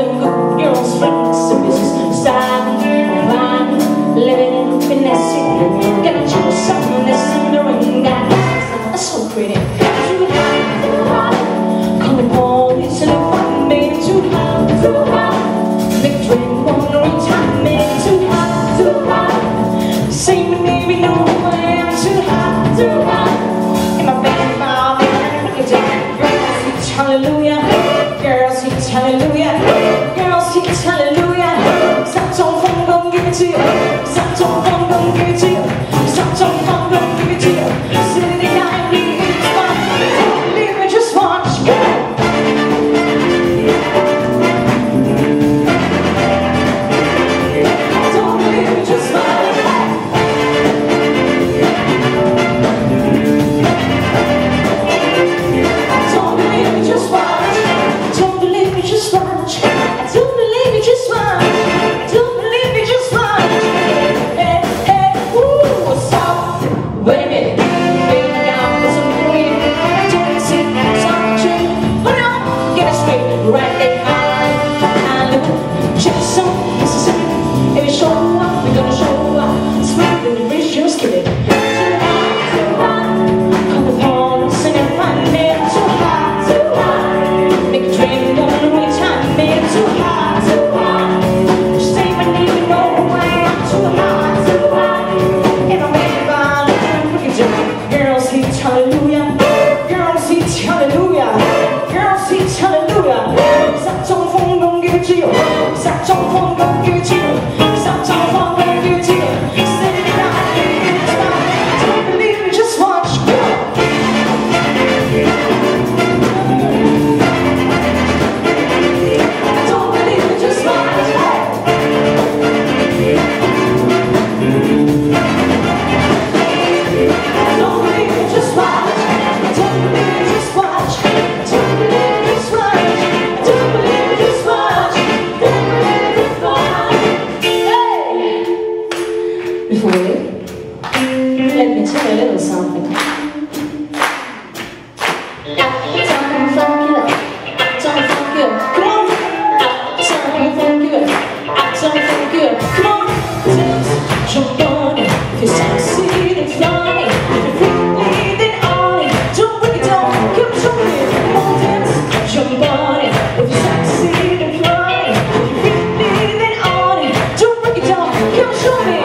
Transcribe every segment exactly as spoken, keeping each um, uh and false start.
them good girls, friends, and business. Starting fine, living in finesse. Gonna choose something that's in the ring. Got so pretty, too hot, too hot. Call the police and if I made it too hot, too hot. Make drink one more time, made it too hot, too hot. Say my name, you know I am too hot, too hot. In my bed, my man, look at that. Girls, it's hallelujah. Girls, it's hallelujah. Girls, it's hallelujah. Stop on phone, gon' give it to you. Stop on phone, gon' give it to you. Stop on phone, gon' give it to you. City night, it's fun. Don't leave me, just watch. Go. Let me tell you a little something. Uptown funk you up, uptown funk you up. Come on, uptown funk you up, uptown funk you up. Come on, dance, jump on it. If you're sexy, then fly. If you're freaky, then on it. Don't break it down, come show me. Come on, dance, jump on it. If you're sexy, then fly. If you're freaky, then on it. Don't break it down, come show me.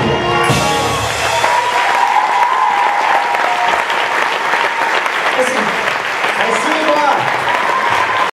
Listen.